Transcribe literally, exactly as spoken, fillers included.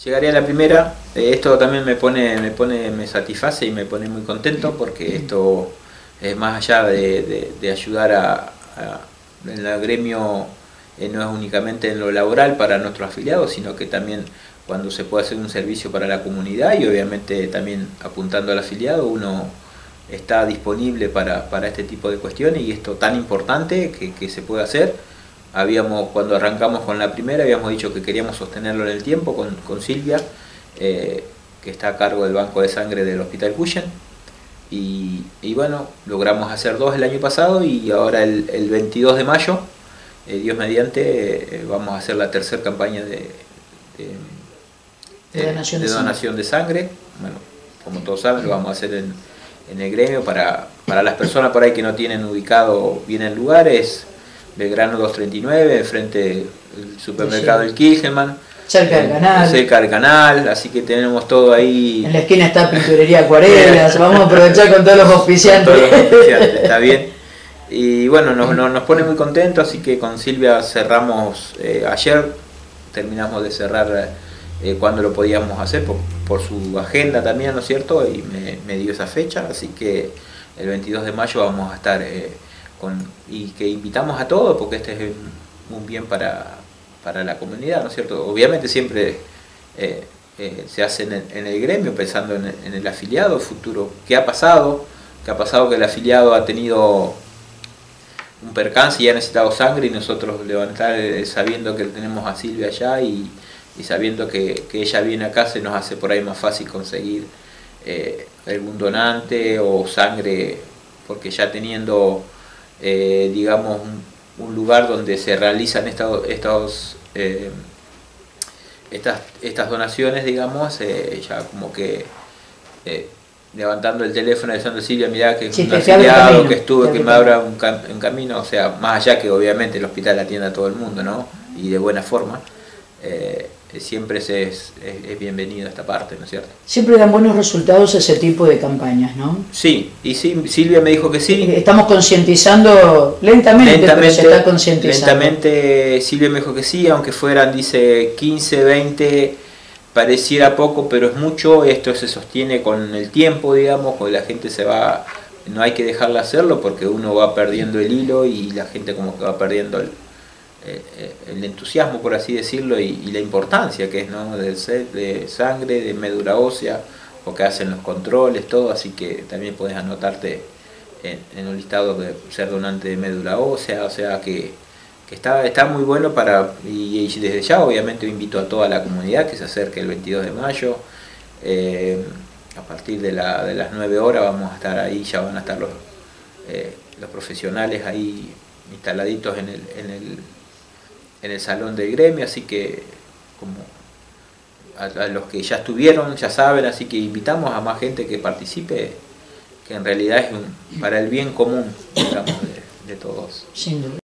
Llegaría a la primera. Eh, esto también me pone, me pone, me satisface y me pone muy contento porque esto es más allá de, de, de ayudar a, a en el gremio, eh, no es únicamente en lo laboral para nuestros afiliados, sino que también cuando se puede hacer un servicio para la comunidad y obviamente también apuntando al afiliado, uno está disponible para, para este tipo de cuestiones y esto tan importante que, que se puede hacer. Habíamos, cuando arrancamos con la primera, habíamos dicho que queríamos sostenerlo en el tiempo con, con Silvia, eh, que está a cargo del banco de sangre del Hospital Cuyen. Y, y bueno, logramos hacer dos el año pasado y ahora el, el veintidós de mayo, eh, Dios mediante, eh, vamos a hacer la tercera campaña de, de, de, donación, de, de, donación de sangre. Bueno, como todos saben, lo vamos a hacer en, en el gremio para, para las personas por ahí que no tienen ubicado bien el lugar. Es Belgrano doscientos treinta y nueve, enfrente del supermercado El Kilgeman, cerca del canal. Cerca del canal, así que tenemos todo ahí. En la esquina está Pinturería Acuarelas, vamos a aprovechar con todos los auspiciantes. Con todos los auspiciantes, está bien. Y bueno, nos, nos, nos pone muy contentos, así que con Silvia cerramos eh, ayer, terminamos de cerrar eh, cuando lo podíamos hacer, por, por su agenda también, ¿no es cierto? Y me, me dio esa fecha, así que el veintidós de mayo vamos a estar... Eh, Con, y que invitamos a todos porque este es un bien para, para la comunidad, ¿no es cierto? Obviamente siempre eh, eh, se hace en el, en el gremio pensando en el, en el afiliado futuro. ¿Qué ha pasado? ¿Qué ha pasado? Que el afiliado ha tenido un percance y ha necesitado sangre y nosotros levantar eh, sabiendo que tenemos a Silvia allá y, y sabiendo que, que ella viene acá, se nos hace por ahí más fácil conseguir eh, algún donante o sangre, porque ya teniendo... Eh, digamos un, un lugar donde se realizan estos, estos, eh, estas, estas donaciones, digamos, eh, ya como que eh, levantando el teléfono diciendo Silvia, mirá que es sí, un afiliado que estuve, que me abra un, cam un camino, o sea, más allá que obviamente el hospital atienda a todo el mundo, ¿no? Y de buena forma, eh, siempre se es, es, es bienvenido a esta parte, ¿no es cierto? Siempre dan buenos resultados ese tipo de campañas, ¿no? Sí, y sí, Silvia me dijo que sí. Estamos concientizando lentamente, lentamente, pero se está concientizando. Lentamente Silvia me dijo que sí, aunque fueran, dice, quince, veinte, pareciera poco, pero es mucho. Esto se sostiene con el tiempo, digamos, porque la gente se va, no hay que dejarla hacerlo porque uno va perdiendo el hilo y la gente como que va perdiendo el... el entusiasmo, por así decirlo, y, y la importancia que es, ¿no? Del set de sangre, de médula ósea, porque hacen los controles, todo, así que también puedes anotarte en, en un listado de ser donante de médula ósea, o sea que, que está, está muy bueno para, y, y desde ya obviamente invito a toda la comunidad que se acerque el veintidós de mayo, eh, a partir de, la, de las nueve horas vamos a estar ahí, ya van a estar los, eh, los profesionales ahí instaladitos en el, en el en el salón del gremio, así que como a, a los que ya estuvieron ya saben, así que invitamos a más gente que participe, que en realidad es un, para el bien común, digamos, de, de todos. Sin duda.